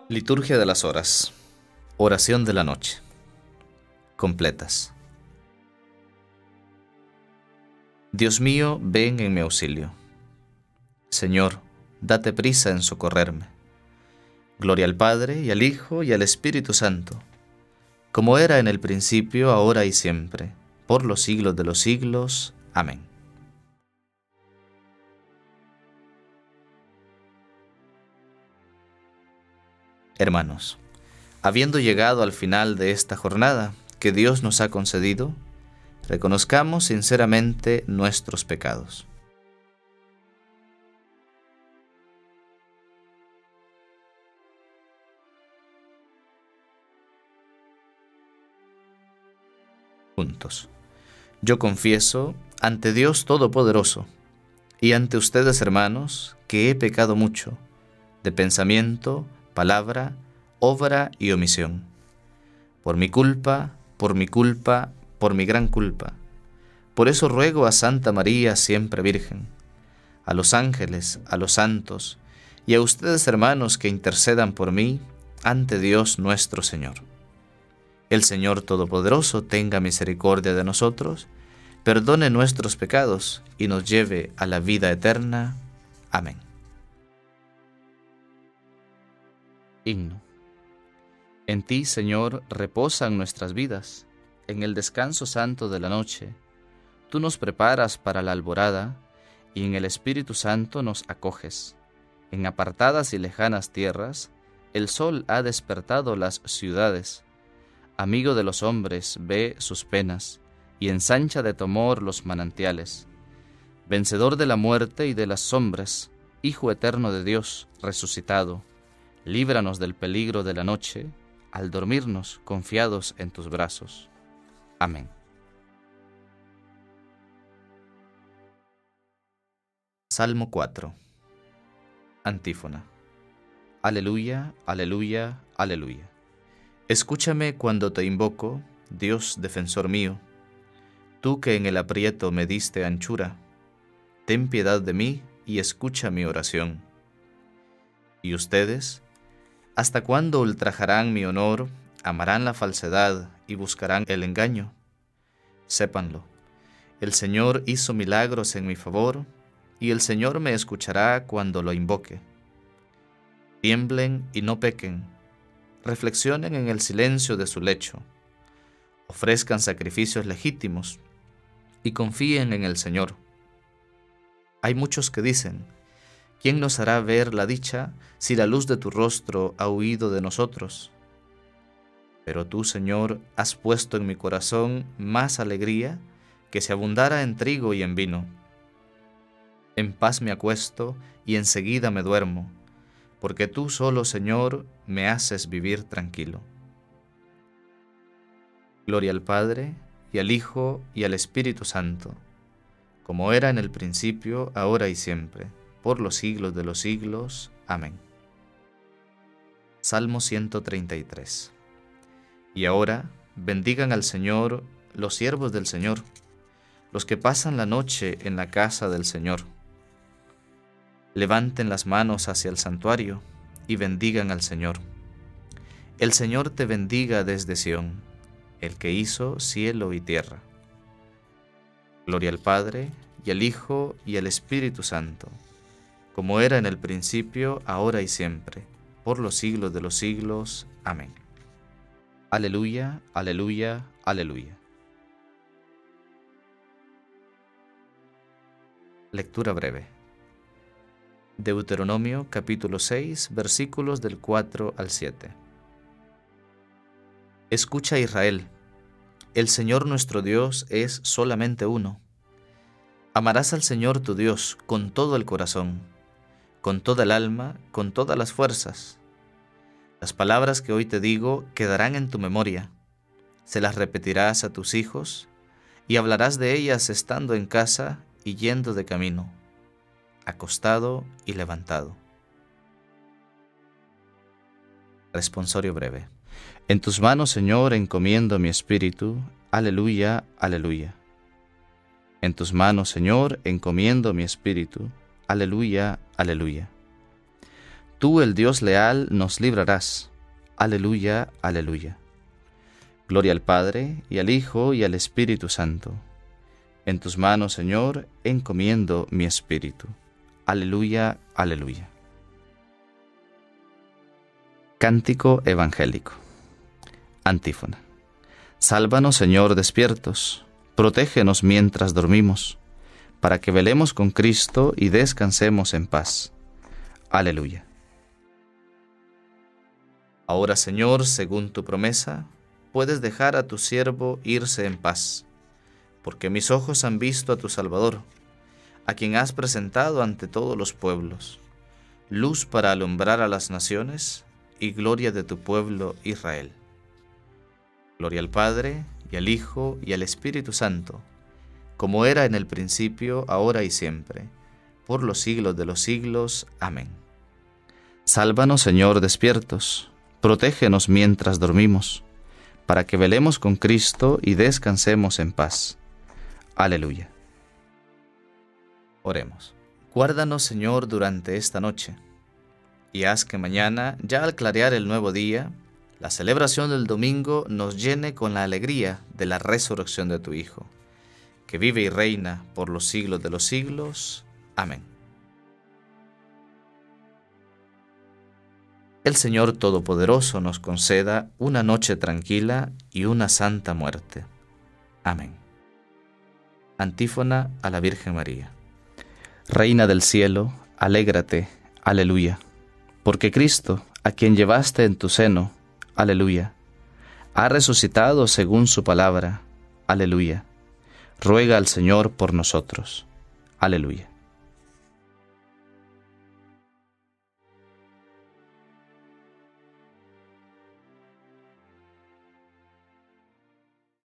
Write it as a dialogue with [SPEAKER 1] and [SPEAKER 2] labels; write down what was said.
[SPEAKER 1] Liturgia de las horas. Oración de la noche. Completas. Dios mío, ven en mi auxilio. Señor, date prisa en socorrerme. Gloria al Padre, y al Hijo, y al Espíritu Santo, como era en el principio, ahora y siempre, por los siglos de los siglos. Amén. Hermanos, habiendo llegado al final de esta jornada que Dios nos ha concedido, reconozcamos sinceramente nuestros pecados. Juntos. Yo confieso ante Dios Todopoderoso y ante ustedes, hermanos, que he pecado mucho, de pensamiento, palabra, obra y omisión. Por mi culpa, por mi gran culpa. Por eso ruego a Santa María, siempre Virgen, a los ángeles, a los santos, y a ustedes, hermanos, que intercedan por mí ante Dios nuestro Señor. El Señor Todopoderoso tenga misericordia de nosotros, perdone nuestros pecados y nos lleve a la vida eterna. Amén. Himno. En ti, Señor, reposan nuestras vidas. En el descanso santo de la noche, tú nos preparas para la alborada y en el Espíritu Santo nos acoges. En apartadas y lejanas tierras, el sol ha despertado las ciudades. Amigo de los hombres, ve sus penas y ensancha de tu amor los manantiales. Vencedor de la muerte y de las sombras, Hijo eterno de Dios, resucitado, líbranos del peligro de la noche, al dormirnos confiados en tus brazos. Amén. Salmo 4. Antífona. Aleluya, aleluya, aleluya. Escúchame cuando te invoco, Dios defensor mío. Tú que en el aprieto me diste anchura, ten piedad de mí y escucha mi oración. ¿Y ustedes? ¿Hasta cuándo ultrajarán mi honor, amarán la falsedad y buscarán el engaño? Sépanlo, el Señor hizo milagros en mi favor, y el Señor me escuchará cuando lo invoque. Tiemblen y no pequen, reflexionen en el silencio de su lecho, ofrezcan sacrificios legítimos y confíen en el Señor. Hay muchos que dicen: ¿quién nos hará ver la dicha si la luz de tu rostro ha huido de nosotros? Pero tú, Señor, has puesto en mi corazón más alegría que si abundara en trigo y en vino. En paz me acuesto y enseguida me duermo, porque tú solo, Señor, me haces vivir tranquilo. Gloria al Padre, y al Hijo, y al Espíritu Santo, como era en el principio, ahora y siempre, por los siglos de los siglos. Amén. Salmo 133. Y ahora, bendigan al Señor los siervos del Señor, los que pasan la noche en la casa del Señor. Levanten las manos hacia el santuario y bendigan al Señor. El Señor te bendiga desde Sión, el que hizo cielo y tierra. Gloria al Padre, y al Hijo, y al Espíritu Santo, como era en el principio, ahora y siempre, por los siglos de los siglos. Amén. Aleluya, aleluya, aleluya. Lectura breve. Deuteronomio capítulo 6, versículos del 4 al 7. Escucha, Israel, el Señor nuestro Dios es solamente uno. Amarás al Señor tu Dios con todo el corazón, con toda el alma, con todas las fuerzas. Las palabras que hoy te digo quedarán en tu memoria. Se las repetirás a tus hijos y hablarás de ellas estando en casa y yendo de camino, acostado y levantado. Responsorio breve. En tus manos, Señor, encomiendo mi espíritu. Aleluya, aleluya. En tus manos, Señor, encomiendo mi espíritu. Aleluya, aleluya. Tú, el Dios leal, nos librarás. Aleluya, aleluya. Gloria al Padre, y al Hijo, y al Espíritu Santo. En tus manos, Señor, encomiendo mi espíritu. Aleluya, aleluya. Cántico evangélico. Antífona. Sálvanos, Señor, despiertos. Protégenos mientras dormimos, para que velemos con Cristo y descansemos en paz. Aleluya. Ahora, Señor, según tu promesa, puedes dejar a tu siervo irse en paz, porque mis ojos han visto a tu Salvador, a quien has presentado ante todos los pueblos, luz para alumbrar a las naciones y gloria de tu pueblo Israel. Gloria al Padre, y al Hijo, y al Espíritu Santo, como era en el principio, ahora y siempre, por los siglos de los siglos. Amén. Sálvanos, Señor, despiertos. Protégenos mientras dormimos, para que velemos con Cristo y descansemos en paz. Aleluya. Oremos. Guárdanos, Señor, durante esta noche, y haz que mañana, ya al clarear el nuevo día, la celebración del domingo nos llene con la alegría de la resurrección de tu Hijo, que vive y reina por los siglos de los siglos. Amén. El Señor Todopoderoso nos conceda una noche tranquila y una santa muerte. Amén. Antífona a la Virgen María. Reina del cielo, alégrate, aleluya, porque Cristo, a quien llevaste en tu seno, aleluya, ha resucitado según su palabra, aleluya. Ruega al Señor por nosotros, aleluya.